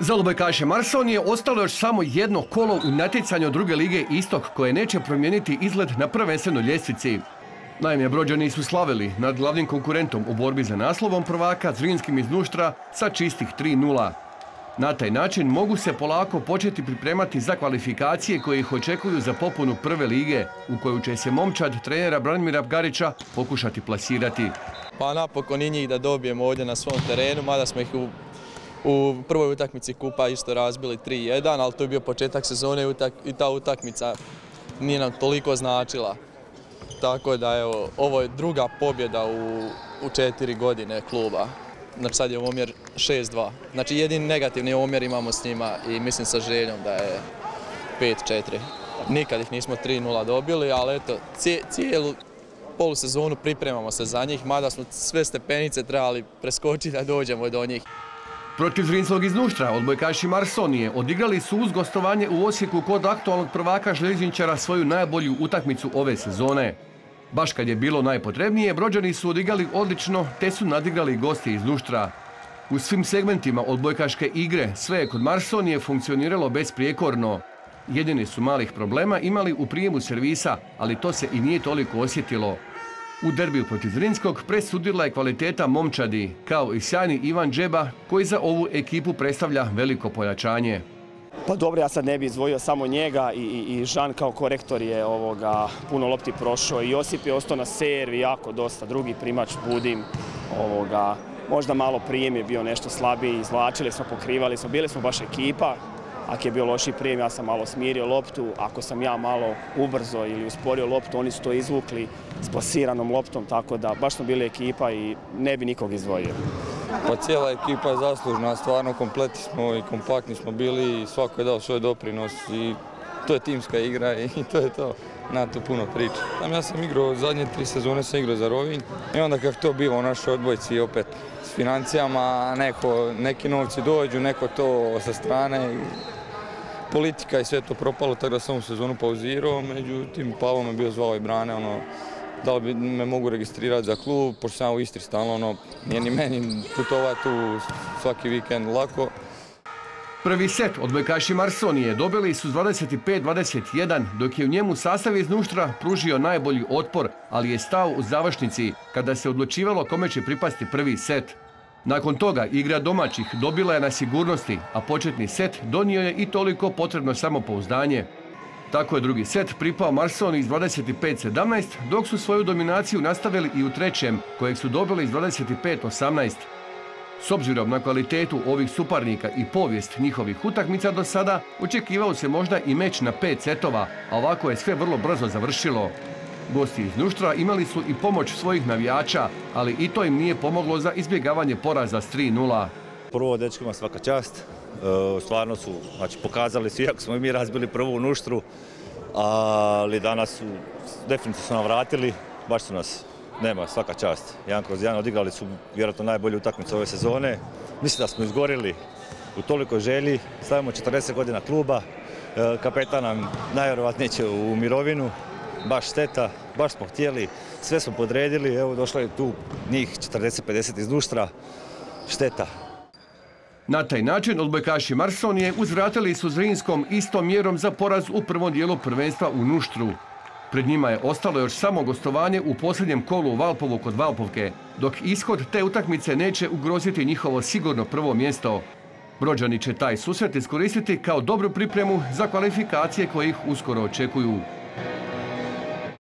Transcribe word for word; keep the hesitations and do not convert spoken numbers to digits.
Za odbojkaše Marsonije ostalo još samo jedno kolo u natjecanju druge lige Istok koje neće promijeniti izgled na prvenstvenoj ljestvici. Naime, Brođani su slavili nad glavnim konkurentom u borbi za naslovom prvaka Zrinskim iz Nuštra sa čistih tri nula. Na taj način mogu se polako početi pripremati za kvalifikacije koje ih očekuju za popunu prve lige, u koju će se momčad trenera Branimira Garića pokušati plasirati. Pa napokon i njih da dobijemo ovdje na svom terenu, mada smo ih u, u prvoj utakmici kupa isto razbili tri jedan, ali to je bio početak sezone i ta utakmica nije nam toliko značila. Tako da evo, ovo je druga pobjeda u, u četiri godine kluba. Znači sad je omjer šest dva. Znači jedini negativni omjer imamo s njima i mislim sa željom da je pet četiri. Nikad ih nismo tri nula dobili, ali eto, cijelu polusezonu pripremamo se za njih, mada smo sve stepenice trebali preskočiti da dođemo do njih. Protiv Zrinskog iz Nuštra odbojkaši Marsonije odigrali su uz gostovanje u Osijeku kod aktualnog prvaka Željezničara svoju najbolju utakmicu ove sezone. Baš kad je bilo najpotrebnije, Brođani su odigrali odlično te su nadigrali gosti iz Nuštra. U svim segmentima odbojkaške igre sve je kod Marsonije funkcioniralo besprijekorno. Jedini su malih problema imali u prijemu servisa, ali to se i nije toliko osjetilo. U derbiju protiv Zrinskog presudila je kvaliteta momčadi, kao i sjajni Ivan Džeba, koji za ovu ekipu predstavlja veliko pojačanje. Pa dobro, ja sad ne bih izdvojio samo njega i, i, i Žan kao korektor je ovoga, puno lopti prošao i Josip je ostao na servi jako dosta, drugi primač Budim, ovoga, možda malo prijem je bio nešto slabiji, izvlačili smo, pokrivali smo, bili smo baš ekipa. Ako je bio loši prijem, ja sam malo smirio loptu, ako sam ja malo ubrzo ili usporio loptu, oni su to izvukli s plasiranom loptom, tako da baš smo bili ekipa i ne bi nikog izdvojio. Pa cijela ekipa je zaslužna, stvarno kompletni smo i kompaktni smo bili i svako je dao svoj doprinos i to je timska igra i to je to. Na to puno priča. Ja sam igrao, zadnje tri sezone sam igrao za Rovinj i onda kako to biva u našoj odbojci opet s financijama, neko, neki novci dođu, neko to sa strane. Politika i sve to propalo, tako da sam u sezonu pauzirao, međutim Pavo me bio zvao i brane, ono, da li bi me mogu registrirati za klub, pošto sam u Istri stalno, ono, nije ni meni putovati tu svaki vikend lako. Prvi set odbojkaši Marsonije dobili su dvadeset pet dvadeset jedan, dok je u njemu sastav iz Nuštra pružio najbolji otpor, ali je stao u završnici kada se odlučivalo kome će pripasti prvi set. Nakon toga igra domaćih dobila je na sigurnosti, a početni set donio je i toliko potrebno samopouzdanje. Tako je drugi set pripao Marsoniji s dvadeset pet sedamnaest, dok su svoju dominaciju nastavili i u trećem, kojeg su dobili s dvadeset pet osamnaest. S obzirom na kvalitetu ovih suparnika i povijest njihovih utakmica do sada, očekivao se možda i meč na pet setova, a ovako je sve vrlo brzo završilo. Gosti iz Nuštra imali su i pomoć svojih navijača, ali i to im nije pomoglo za izbjegavanje poraza s tri nula. Prvo, dečkima svaka čast. E, stvarno su, znači, pokazali su, iako smo i mi razbili prvu u Nuštru, ali danas su definitivno su nam vratili, baš su nas, nema, svaka čast. Jedan kroz jedan odigrali su vjerojatno najbolju utakmicu ove sezone. Mislim da smo izgorili u tolikoj želji, stavimo četrdeset godina kluba, e, kapetan nam najvjerojatnije će u mirovinu. Baš šteta, baš smo htjeli, sve smo podredili, evo došlo je tu njih četrdeset pedeset iz Nuštra, šteta. Na taj način odbojkaši Marsonije uzvratili su Zrinskom istom mjerom za poraz u prvom dijelu prvenstva u Nuštru. Pred njima je ostalo još samo gostovanje u posljednjem kolu u Valpovu kod Valpovke, dok ishod te utakmice neće ugroziti njihovo sigurno prvo mjesto. Brođani će taj susret iskoristiti kao dobru pripremu za kvalifikacije koje ih uskoro očekuju.